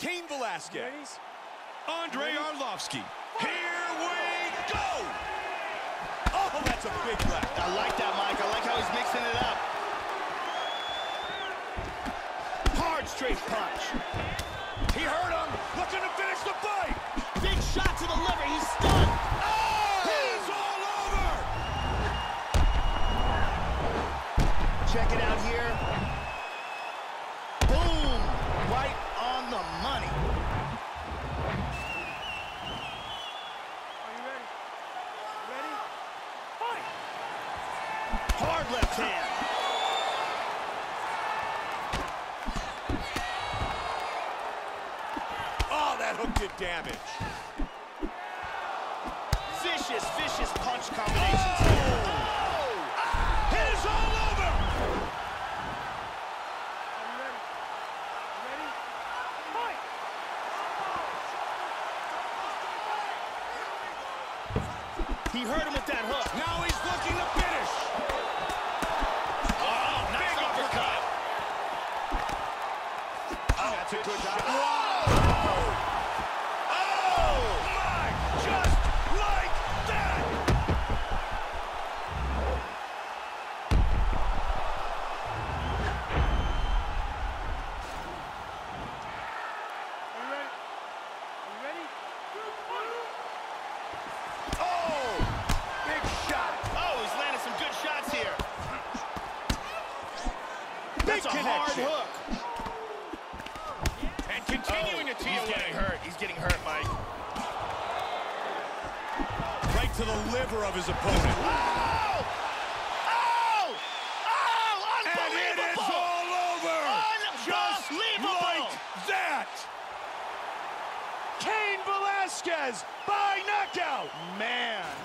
Cain Velasquez. Andrei Arlovski. Here we go! Oh, that's a big left. I like that, Mike. I like how he's mixing it up. Hard straight punch. He hurt him. Looking to finish the fight. Big shot to the liver. He's stunned. Oh! It's all over! Check it out here. Boom! Right on the money. Are you ready? Ready? Fight! Hard left hand. Oh, that hook did damage. Vicious, vicious punch combinations. It is all over! Are you ready? Ready? Fight! He hurt him with that hook. Now he's looking to finish. Oh, nice uppercut. Oh, that's a good shot. Oh! My, just like that! Are you ready? Are you ready? Oh, big shot. Oh, he's landing some good shots here. Big That's a hard connection. hook. And continuing to tee He's away. getting hurt. He's getting hurt, Mike. Right to the liver of his opponent. Oh! Oh! Oh! And it is Unbelievable! all over. Just Unbelievable! like that. Cain Velasquez by knockout. Man.